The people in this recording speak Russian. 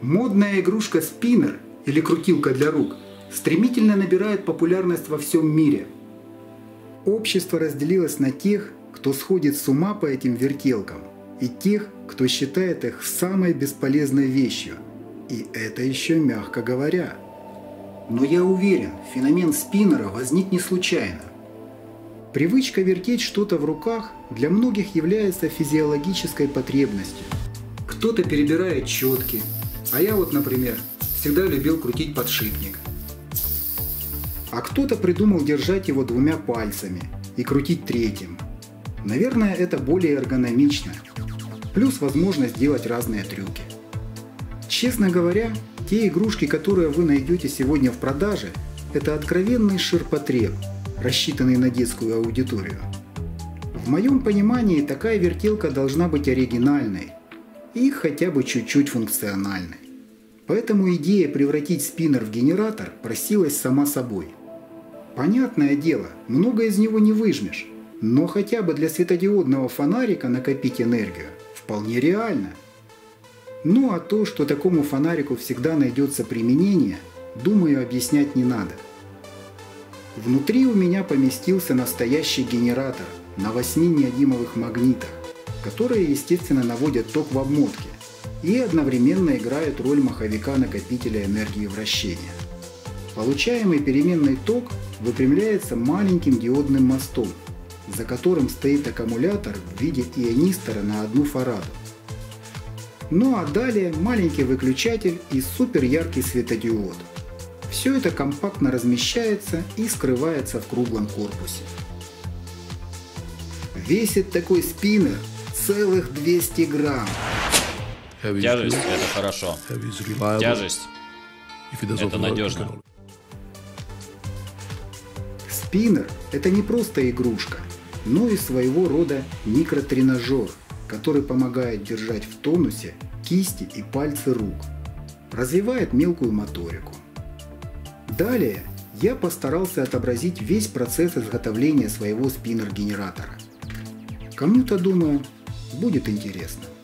Модная игрушка спиннер или крутилка для рук стремительно набирает популярность во всем мире. Общество разделилось на тех, кто сходит с ума по этим вертелкам, и тех, кто считает их самой бесполезной вещью. И это еще мягко говоря. Но я уверен, феномен спиннера возник не случайно. Привычка вертеть что-то в руках для многих является физиологической потребностью. Кто-то перебирает четки, а я вот, например, всегда любил крутить подшипник. А кто-то придумал держать его двумя пальцами и крутить третьим. Наверное, это более эргономично. Плюс возможность делать разные трюки. Честно говоря, те игрушки, которые вы найдете сегодня в продаже, это откровенный ширпотреб, рассчитанный на детскую аудиторию. В моем понимании такая вертелка должна быть оригинальной и хотя бы чуть-чуть функциональной. Поэтому идея превратить спиннер в генератор просилась сама собой. Понятное дело, много из него не выжмешь, но хотя бы для светодиодного фонарика накопить энергию вполне реально. Ну а то, что такому фонарику всегда найдется применение, думаю, объяснять не надо. Внутри у меня поместился настоящий генератор на 8 неодимовых магнитах, которые, естественно, наводят ток в обмотке и одновременно играют роль маховика-накопителя энергии вращения. Получаемый переменный ток выпрямляется маленьким диодным мостом, за которым стоит аккумулятор в виде ионистора на 1 фараду. Ну а далее маленький выключатель и супер яркий светодиод. Все это компактно размещается и скрывается в круглом корпусе. Весит такой спиннер целых 200 грамм. Тяжесть – это хорошо. Тяжесть – это надежно. Спиннер – это не просто игрушка, но и своего рода микротренажер, который помогает держать в тонусе кисти и пальцы рук, развивает мелкую моторику. Далее я постарался отобразить весь процесс изготовления своего спиннер-генератора. Кому-то, думаю, будет интересно.